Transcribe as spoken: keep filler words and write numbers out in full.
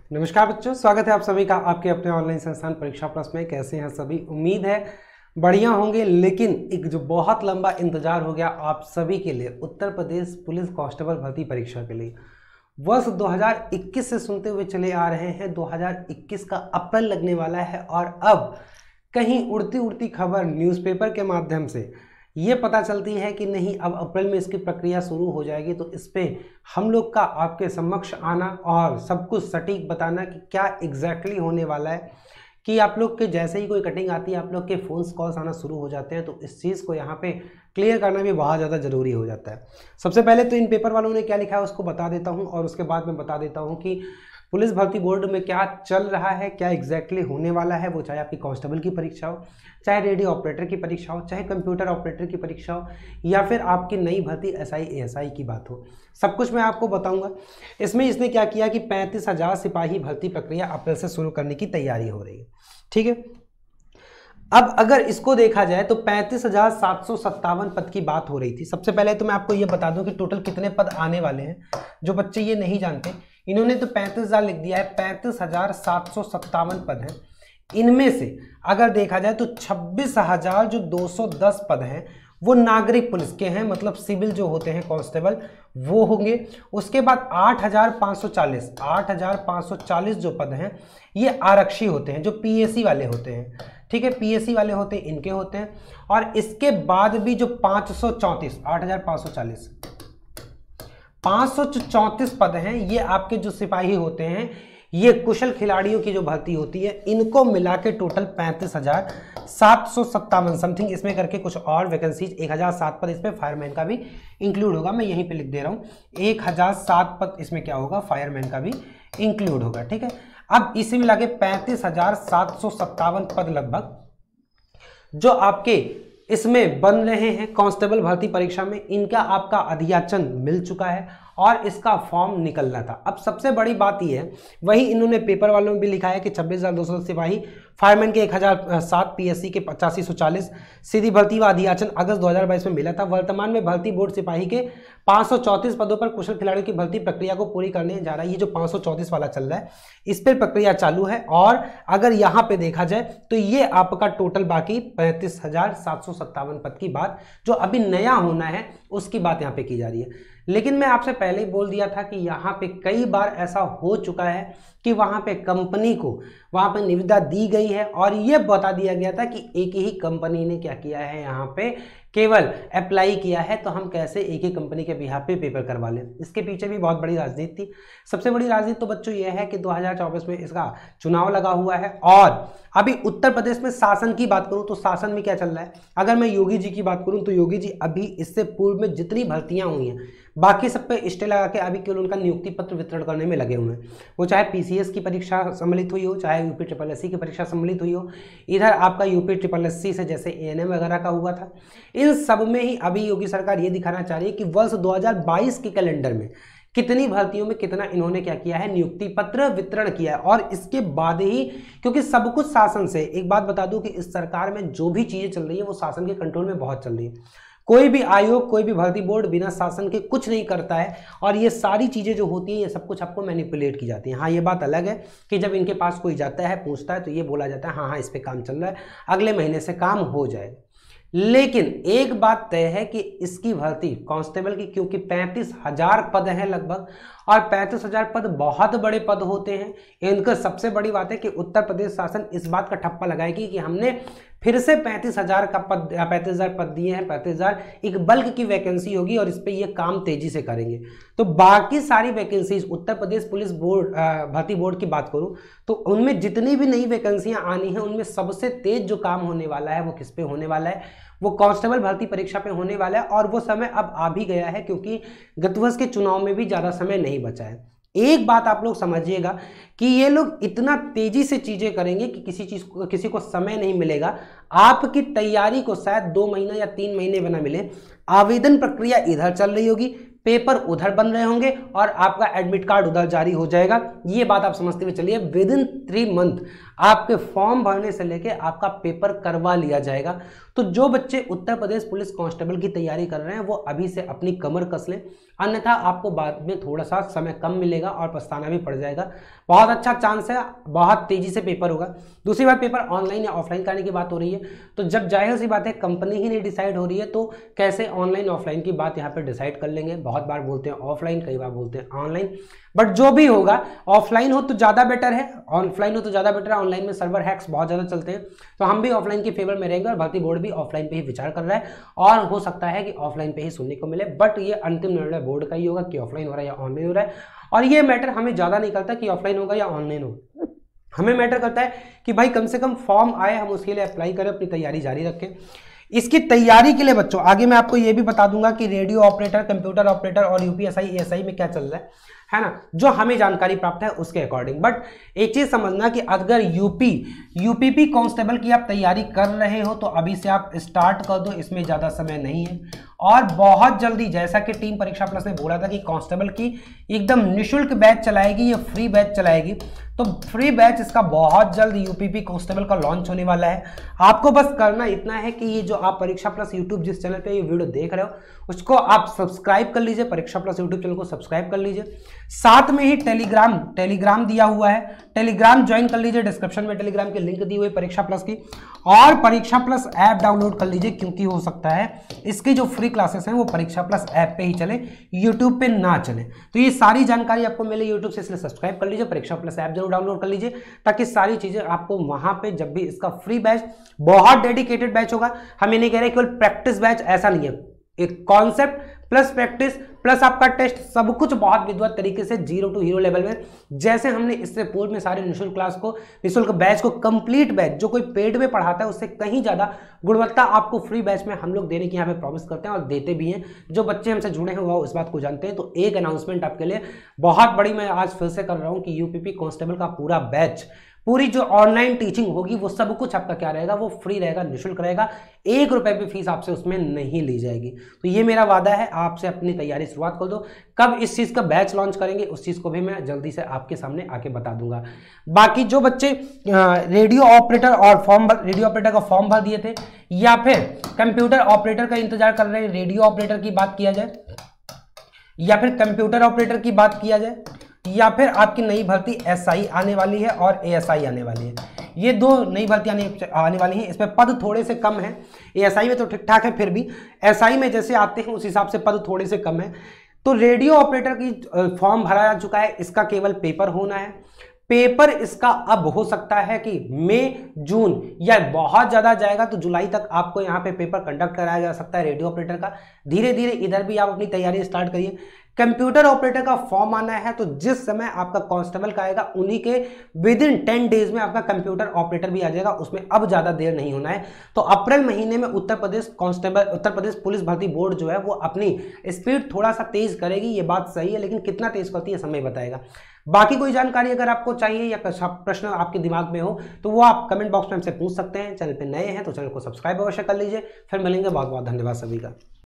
नमस्कार बच्चों, स्वागत है आप सभी का आपके अपने ऑनलाइन संस्थान परीक्षा प्लस में। कैसे हैं सभी? उम्मीद है बढ़िया होंगे। लेकिन एक जो बहुत लंबा इंतजार हो गया आप सभी के लिए, उत्तर प्रदेश पुलिस कांस्टेबल भर्ती परीक्षा के लिए, वर्ष दो हज़ार इक्कीस से सुनते हुए चले आ रहे हैं। दो हज़ार इक्कीस का अप्रैल लगने वाला है और अब कहीं उड़ती उड़ती खबर न्यूज़पेपर के माध्यम से ये पता चलती है कि नहीं, अब अप्रैल में इसकी प्रक्रिया शुरू हो जाएगी। तो इस पे हम लोग का आपके समक्ष आना और सब कुछ सटीक बताना कि क्या एग्जैक्टली होने वाला है, कि आप लोग के जैसे ही कोई कटिंग आती है आप लोग के फोन्स कॉल्स आना शुरू हो जाते हैं। तो इस चीज़ को यहाँ पे क्लियर करना भी बहुत ज़्यादा ज़रूरी हो जाता है। सबसे पहले तो इन पेपर वालों ने क्या लिखा है उसको बता देता हूँ और उसके बाद मैं बता देता हूँ कि पुलिस भर्ती बोर्ड में क्या चल रहा है, क्या एग्जैक्टली होने वाला है। वो चाहे आपकी कांस्टेबल की परीक्षा हो, चाहे रेडियो ऑपरेटर की परीक्षा हो, चाहे कंप्यूटर ऑपरेटर की परीक्षा हो, या फिर आपकी नई भर्ती एसआई एएसआई की बात हो, सब कुछ मैं आपको बताऊंगा। इसमें इसने क्या किया कि पैंतीस हजार सिपाही भर्ती प्रक्रिया अप्रैल से शुरू करने की तैयारी हो रही है। ठीक है, अब अगर इसको देखा जाए तो पैंतीस हजार सात सौ सत्तावन पद की बात हो रही थी। सबसे पहले तो मैं आपको ये बता दूं कि टोटल कितने पद आने वाले हैं। जो बच्चे ये नहीं जानते, इन्होंने तो पैंतीस हजार लिख दिया है, पैंतीस हजार सात सौ सत्तावन पद हैं। इनमें से अगर देखा जाए तो छब्बीस हजार जो दो सौ दस पद हैं वो नागरिक पुलिस के हैं, मतलब सिविल जो होते हैं कांस्टेबल वो होंगे। उसके बाद आठ हजार पाँच सौ चालीस आठ हजार पाँच सौ चालीस जो पद हैं ये आरक्षी होते हैं, जो पीएसी वाले होते हैं। ठीक है, पीएसी वाले होते हैं, इनके होते हैं। और इसके बाद भी जो पाँच सौ चौंतीस आठ हजार पाँच सौ चालीस पाँच सौ चौंतीस पद हैं ये आपके जो सिपाही होते हैं, ये कुशल खिलाड़ियों की जो भर्ती होती है, इनको मिला के टोटल पैंतीस हजार सात सौ सत्तावन समथिंग, इसमें करके कुछ और वैकेंसीज एक हजार सात पद इसमें फायरमैन का भी इंक्लूड होगा। मैं यहीं पे लिख दे रहा हूँ, एक हजार सात पद इसमें क्या होगा, फायरमैन का भी इंक्लूड होगा। ठीक है, अब इसे मिला के पैंतीस हजार सात सौ सत्तावन पद लगभग जो आपके इसमें बन रहे हैं कांस्टेबल भर्ती परीक्षा में, इनका आपका अधियाचन मिल चुका है और इसका फॉर्म निकलना था। अब सबसे बड़ी बात यह है, वही इन्होंने पेपर वालों में भी लिखा है कि छब्बीस हजार दो सौ सिपाही, फायरमैन के एक हजार सात, पीएससी के पचासी सौ चालीस, सीधी भर्ती व अधियाचन अगस्त दो हज़ार बाईस में मिला था। वर्तमान में भर्ती बोर्ड सिपाही के पाँच सौ चौंतीस पदों पर कुशल खिलाड़ियों की भर्ती प्रक्रिया को पूरी करने जा रहा है। ये जो पाँच सौ चौंतीस वाला चल रहा है इस पर प्रक्रिया चालू है। और अगर यहाँ पे देखा जाए तो ये आपका टोटल बाकी पैंतीस हजार सात सौ सत्तावन पद की बात जो अभी नया होना है उसकी बात यहाँ पे की जा रही है। लेकिन मैं आपसे पहले ही बोल दिया था कि यहाँ पे कई बार ऐसा हो चुका है कि वहाँ पे कंपनी को वहाँ पे निविदा दी गई है और ये बता दिया गया था कि एक ही कंपनी ने क्या किया है, यहाँ पे केवल अप्लाई किया है, तो हम कैसे एक ही कंपनी के बिहाफ पे पेपर करवा लें। इसके पीछे भी बहुत बड़ी राजनीति थी। सबसे बड़ी राजनीति तो बच्चों ये है कि दो हज़ार चौबीस में इसका चुनाव लगा हुआ है। और अभी उत्तर प्रदेश में शासन की बात करूं तो शासन में क्या चल रहा है, अगर मैं योगी जी की बात करूं तो योगी जी अभी इससे पूर्व में जितनी भर्तियां हुई हैं बाकी सब पे स्टे लगा के अभी केवल उनका नियुक्ति पत्र वितरण करने में लगे हुए हैं। वो चाहे पीसीएस की परीक्षा सम्मिलित हुई हो, चाहे यूपी ट्रिपल एससी की परीक्षा सम्मिलित हुई हो, इधर आपका यूपी ट्रिपल एससी से जैसे एएनएम वगैरह का हुआ था, इन सब में ही अभी योगी सरकार ये दिखाना चाह रही है कि वर्ष दो हज़ार बाईस के कैलेंडर में कितनी भर्तियों में कितना इन्होंने क्या किया है, नियुक्ति पत्र वितरण किया है। और इसके बाद ही, क्योंकि सब कुछ शासन से, एक बात बता दूं कि इस सरकार में जो भी चीजें चल रही है वो शासन के कंट्रोल में बहुत चल रही है। कोई भी आयोग, कोई भी भर्ती बोर्ड बिना शासन के कुछ नहीं करता है और ये सारी चीजें जो होती हैं ये सब कुछ आपको मैनिपुलेट की जाती हैं। हाँ, ये बात अलग है कि जब इनके पास कोई जाता है पूछता है तो ये बोला जाता है हाँ हाँ इस पे काम चल रहा है, अगले महीने से काम हो जाएगा। लेकिन एक बात तय है कि इसकी भर्ती कांस्टेबल की, क्योंकि पैंतीस हजार पद हैं लगभग, और पैंतीस हजार पद बहुत बड़े पद होते हैं। इनका सबसे बड़ी बात है कि उत्तर प्रदेश शासन इस बात का ठप्पा लगाएगी कि हमने फिर से पैंतीस हजार का पद पैंतीस हजार पद दिए हैं, पैंतीस हजार एक बल्क की वैकेंसी होगी और इस पे ये काम तेजी से करेंगे। तो बाकी सारी vacancies Uttar Pradesh police board भर्ती बोर्ड की बात करूं तो उनमें जितनी भी नई वैकेंसियां आनी है उनमें सबसे तेज जो काम होने वाला है वो किस पे होने वाला है, वो कांस्टेबल भर्ती परीक्षा पे होने वाला है। और वो समय अब आ भी गया है क्योंकि गत वर्ष के चुनाव में भी ज्यादा समय नहीं बचा है। एक बात आप लोग समझिएगा कि ये लोग इतना तेजी से चीजें करेंगे कि किसी चीज को किसी को समय नहीं मिलेगा। आपकी तैयारी को शायद दो महीना या तीन महीने बना मिले। आवेदन प्रक्रिया इधर चल रही होगी, पेपर उधर बन रहे होंगे और आपका एडमिट कार्ड उधर जारी हो जाएगा। ये बात आप समझते हुए चलिए, विद इन थ्री मंथ आपके फॉर्म भरने से लेके आपका पेपर करवा लिया जाएगा। तो जो बच्चे उत्तर प्रदेश पुलिस कांस्टेबल की तैयारी कर रहे हैं वो अभी से अपनी कमर कस लें, अन्यथा आपको बाद में थोड़ा सा समय कम मिलेगा और पछताना भी पड़ जाएगा। बहुत अच्छा चांस है, बहुत तेजी से पेपर होगा। दूसरी बात, पेपर ऑनलाइन या ऑफलाइन करने की बात हो रही है, तो जब जाहिर सी बात है कंपनी ही नहीं डिसाइड हो रही है तो कैसे ऑनलाइन ऑफलाइन की बात यहाँ पे डिसाइड कर लेंगे। बहुत बार बोलते हैं ऑफलाइन, कई बार बोलते हैं ऑनलाइन, बट जो भी होगा ऑफलाइन हो तो ज़्यादा बेटर है, ऑफलाइन हो तो ज़्यादा बेटर है। ऑनलाइन में सर्वर हैक्स बहुत ज़्यादा चलते हैं, तो हम भी ऑफलाइन के फेवर में रहेंगे और भर्ती बोर्ड भी ऑफलाइन पे ही विचार कर रहा है और हो सकता है कि ऑफलाइन पे ही सुनने को मिले। बट ये अंतिम निर्णय बोर्ड का ही होगा कि ऑफलाइन हो रहा है या ऑनलाइन हो रहा है। और ये मैटर हमें ज़्यादा नहीं करता कि ऑफलाइन होगा या ऑनलाइन होगा, हमें मैटर करता है कि भाई कम से कम फॉर्म आए, हम उसके लिए अप्लाई करें, अपनी तैयारी जारी रखें। इसकी तैयारी के लिए बच्चों आगे मैं आपको ये भी बता दूंगा कि रेडियो ऑपरेटर, कंप्यूटर ऑपरेटर और यूपीएसआई एएसआई में क्या चल रहा है, है ना, जो हमें जानकारी प्राप्त है उसके अकॉर्डिंग। बट एक चीज समझना कि अगर यूपी यूपीपी कांस्टेबल की आप तैयारी कर रहे हो तो अभी से आप स्टार्ट कर दो, इसमें ज़्यादा समय नहीं है। और बहुत जल्दी, जैसा कि टीम परीक्षा प्लस ने बोला था कि कांस्टेबल की एकदम निःशुल्क बैच चलाएगी, ये फ्री बैच चलाएगी, तो फ्री बैच इसका बहुत जल्द यूपीपी कांस्टेबल का लॉन्च होने वाला है। आपको बस करना इतना है कि ये जो आप परीक्षा प्लस यूट्यूब जिस चैनल पे ये वीडियो देख रहे हो उसको आप सब्सक्राइब कर लीजिए, परीक्षा प्लस यूट्यूब चैनल को सब्सक्राइब कर लीजिए। साथ में ही टेलीग्राम टेलीग्राम दिया हुआ है, टेलीग्राम ज्वाइन कर लीजिए, डिस्क्रिप्शन में टेलीग्राम की लिंक दी हुई है परीक्षा प्लस की। और परीक्षा प्लस ऐप डाउनलोड कर लीजिए, क्योंकि हो सकता है इसकी जो फ्री क्लासेस हैं वो परीक्षा प्लस ऐप पे ही चले, यूट्यूब पे ना चले। तो ये सारी जानकारी आपको मिले यूट्यूब से, इसलिए सब्सक्राइब कर लीजिए, परीक्षा प्लस ऐप जरूर डाउनलोड कर लीजिए, ताकि सारी चीजें आपको वहां पे जब भी इसका फ्री बैच, बहुत डेडिकेटेड बैच होगा, हम ये नहीं कह रहे केवल प्रैक्टिस बैच, ऐसा नहीं है, एक कॉन्सेप्ट प्लस प्रैक्टिस प्लस आपका टेस्ट, सब कुछ बहुत विद्वत तरीके से जीरो टू हीरो लेवल में, जैसे हमने इससे पूर्व में सारे निःशुल्क क्लास को, निःशुल्क बैच को, कंप्लीट बैच जो कोई पेड में पढ़ाता है उससे कहीं ज्यादा गुणवत्ता आपको फ्री बैच में हम लोग देने की यहाँ पे प्रॉमिस करते हैं और देते भी हैं। जो बच्चे हमसे जुड़े हैं वो इस बात को जानते हैं। तो एक अनाउंसमेंट आपके लिए बहुत बड़ी मैं आज फिर से कर रहा हूँ कि यूपीपी कांस्टेबल का पूरा बैच, पूरी जो ऑनलाइन टीचिंग होगी वो सब कुछ आपका क्या रहेगा, वो फ्री रहेगा, निःशुल्क रहेगा, एक रुपए भी फीस आपसे उसमें नहीं ली जाएगी। तो ये मेरा वादा है, आपसे अपनी तैयारी शुरुआत कर दो। कब इस चीज़ का बैच लॉन्च करेंगे उस चीज़ को भी मैं जल्दी से आपके सामने आके बता दूंगा। बाकी जो बच्चे रेडियो ऑपरेटर और फॉर्म रेडियो ऑपरेटर का फॉर्म भर दिए थे या फिर कंप्यूटर ऑपरेटर का इंतजार कर रहे हैं, रेडियो ऑपरेटर की बात किया जाए या फिर कंप्यूटर ऑपरेटर की बात किया जाए या फिर आपकी नई भर्ती एसआई आने वाली है और एएसआई आने वाली है, ये दो नई भर्ती आने आने वाली हैं। इसमें पद थोड़े से कम है, एएसआई में तो ठीक ठाक है, फिर भी एसआई में जैसे आते हैं उस हिसाब से पद थोड़े से कम है। तो रेडियो ऑपरेटर की फॉर्म भरा जा चुका है, इसका केवल पेपर होना है। पेपर इसका अब हो सकता है कि मई जून या बहुत ज़्यादा जाएगा तो जुलाई तक आपको यहाँ पे पेपर कंडक्ट कराया जा सकता है रेडियो ऑपरेटर का। धीरे धीरे इधर भी आप अपनी तैयारी स्टार्ट करिए। कंप्यूटर ऑपरेटर का फॉर्म आना है तो जिस समय आपका कांस्टेबल का आएगा उन्हीं के विद इन टेन डेज में आपका कंप्यूटर ऑपरेटर भी आ जाएगा, उसमें अब ज़्यादा देर नहीं होना है। तो अप्रैल महीने में उत्तर प्रदेश कांस्टेबल उत्तर प्रदेश पुलिस भर्ती बोर्ड जो है वो अपनी स्पीड थोड़ा सा तेज करेगी, ये बात सही है, लेकिन कितना तेज करती है समय बताएगा। बाकी कोई जानकारी अगर आपको चाहिए या प्रश्न आपके दिमाग में हो तो वो आप कमेंट बॉक्स में हमसे पूछ सकते हैं। चैनल पे नए हैं तो चैनल को सब्सक्राइब अवश्य कर लीजिए। फिर मिलेंगे, बहुत बहुत धन्यवाद सभी का।